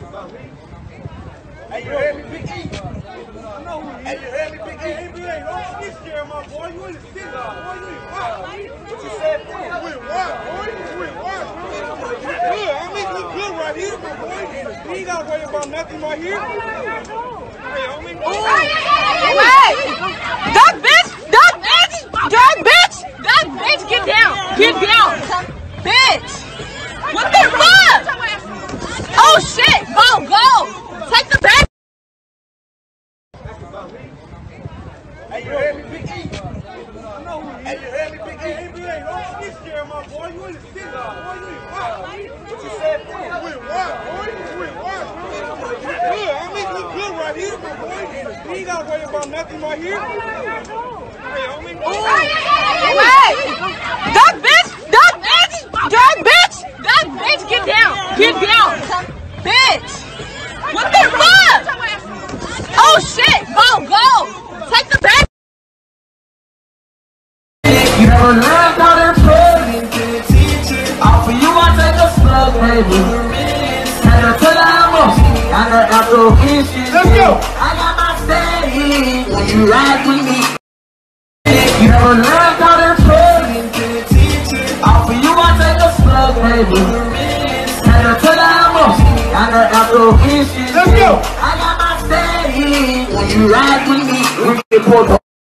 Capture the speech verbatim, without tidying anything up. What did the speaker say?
Hey, you heard me, Big E? I know who he is. Hey, you heard me, Big E? Hey, man, don't get scared, my boy. You in the city, boy. You ain't wild. What you said, boy? You ain't wild, boy. You ain't wild, bro. Good. I mean, you good right here, my boy. You ain't got to worry about nothing right here. Hey, homie. Hey! That bitch! That bitch! That bitch! That bitch! Get down! Get down! Bitch! What the fuck? Oh shit! Go! Go! Take the bag! Hey, you heard me, Big E? I know who he is. Hey, you heard me, Big E? Hey, man, don't get scared, my boy. You in the city, boy. You ain't wild. What you said, boy? You ain't wild, boy. You ain't wild, bro. Good. I mean, you good right here, my boy. You ain't got to worry about nothing right here. Hey, homie. Hey! That bitch! That bitch! That bitch! That bitch! Get down! Get down! Bitch! What the fuck? Oh shit! Go! Go! Take the bag! You never learned how to play. Off of you, I take a slug, baby. Had her to the house, I got after issues. Let's go! I got my steady when you ride with me. You never learned how to play. Off of you, I take a slug, baby. Had her to the house, I got after issues. Let's go! I got my steady when you ride with me.